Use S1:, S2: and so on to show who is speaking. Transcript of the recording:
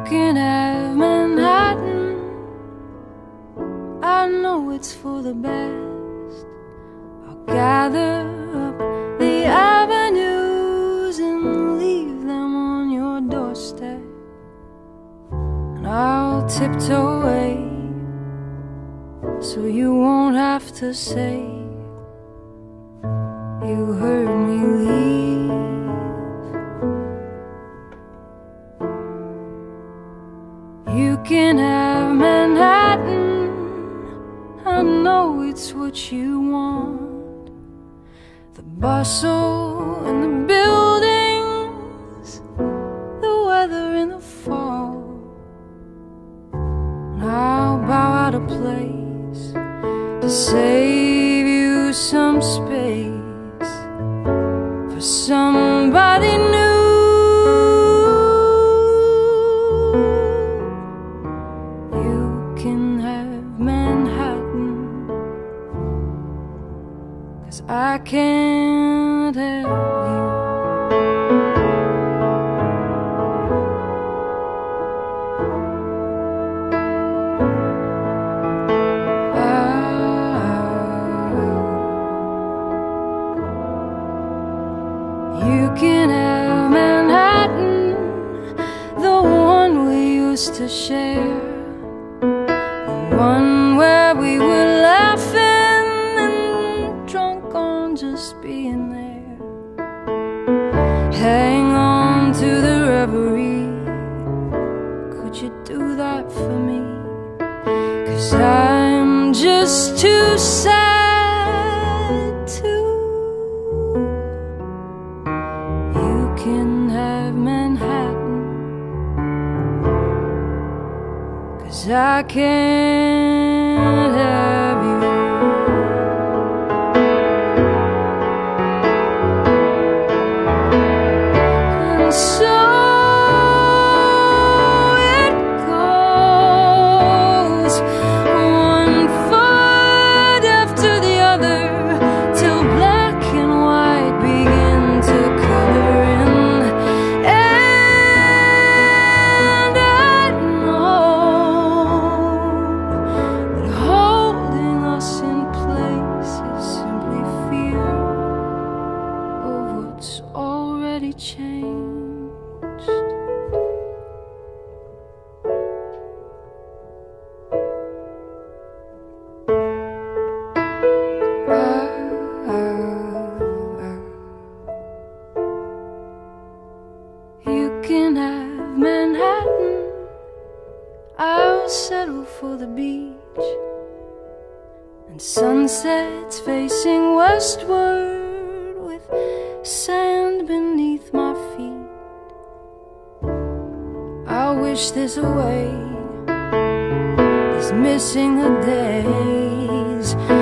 S1: can have Manhattan. I know it's for the best. I'll gather up the avenues and leave them on your doorstep, and I'll tiptoe away so you won't have to say you heard me leave. You can have Manhattan. I know it's what you want. The bustle and the buildings, the weather in the fall. And I'll bow out of place to save you some space for somebody new. You can have Manhattan, 'cause I can't have you. You can have Manhattan, the one we used to share, the one where we were laughing and drunk on just being there. Hang on to the reverie. Could you do that for me? 'Cause I'm just too sad to. You can have Manhattan, 'cause I can't have you. And so it goes, one foot after the other, till black and white begin to color in. And I know that holding us in place is simply fear of what's already changed. You can have Manhattan. I'll settle for the beach and sunsets facing westward with sand beneath my feet. I wish this away, this missing the days.